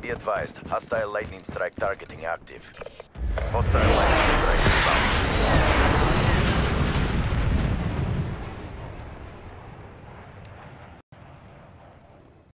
Be advised, hostile lightning strike targeting active. Hostile lightning strike